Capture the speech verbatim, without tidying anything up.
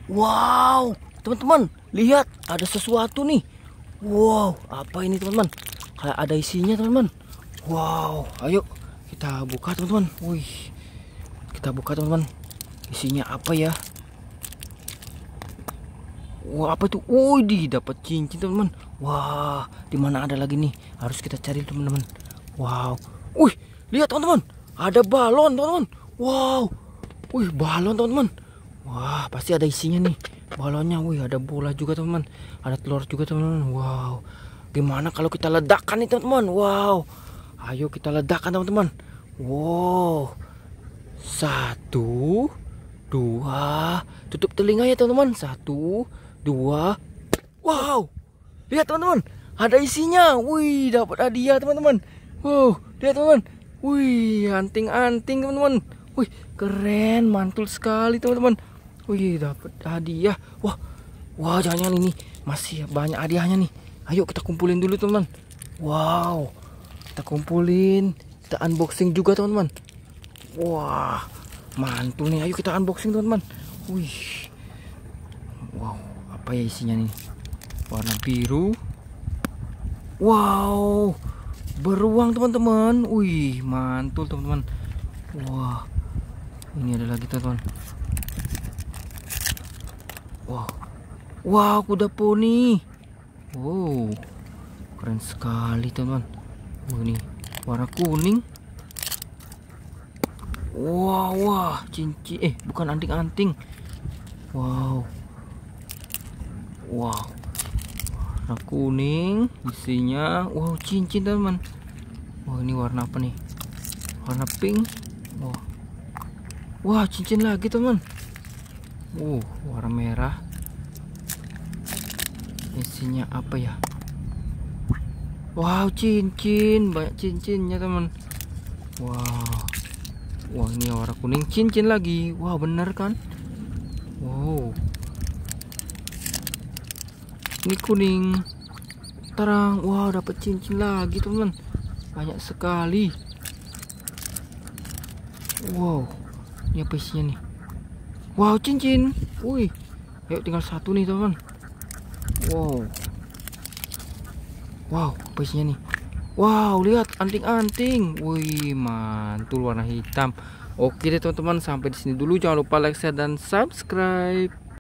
Wow, teman-teman, lihat ada sesuatu nih. Wow, apa ini teman-teman? Kayak ada isinya teman-teman. Wow, ayo kita buka teman-teman. Wih, kita buka teman-teman. Isinya apa ya? Wah, apa itu? Wih, di dapat cincin teman-teman. Wah, di mana ada lagi nih? Harus kita cari teman-teman. Wow, wih, lihat teman-teman, ada balon teman-teman. Wow, wih, balon teman-teman. Wah, pasti ada isinya nih balonnya. Wih, ada bola juga teman-teman, ada telur juga teman-teman. Wow, gimana kalau kita ledakan nih teman-teman? Wow, ayo kita ledakan teman-teman. Wow, satu, dua, tutup telinga ya teman-teman. Satu, dua. Wow, lihat teman-teman, ada isinya. Wih, dapat hadiah teman-teman. Wow, lihat teman-teman. Wih, anting-anting teman-teman. Wih, keren, mantul sekali teman-teman. Wih, dapat hadiah. Wah, wah, jangan-jangan ini masih banyak hadiahnya nih. Ayo kita kumpulin dulu teman. Wow, kita kumpulin, kita unboxing juga teman-teman. Wah, mantul nih. Ayo kita unboxing teman-teman. Wih, wow, apa ya isinya nih? Warna biru. Wow, beruang teman-teman. Wih, mantul teman-teman. Wah, ini ada lagi teman-teman. Wow, wow, kuda poni. Wow, keren sekali teman. Wah, ini warna kuning. Wow, wah, cincin. Eh, bukan anting-anting. Wow, wow, warna kuning isinya. Wow, cincin teman. Wah, ini warna apa nih? Warna pink. Wah, wah, cincin lagi teman. Uh, warna merah. Isinya apa ya? Wow, cincin, banyak cincinnya teman. Wow, wah, ini warna kuning, cincin lagi. Wah, bener kan? Wow, ini kuning terang. Wow, dapat cincin lagi teman, banyak sekali. Wow, ini apa isinya nih? Wow, cincin. Wih, ayo tinggal satu nih teman. Wow, wow, apa isinya nih? Wow, lihat anting-anting. Wih, mantul warna hitam. Oke deh teman-teman, sampai di sini dulu. Jangan lupa like, share, dan subscribe.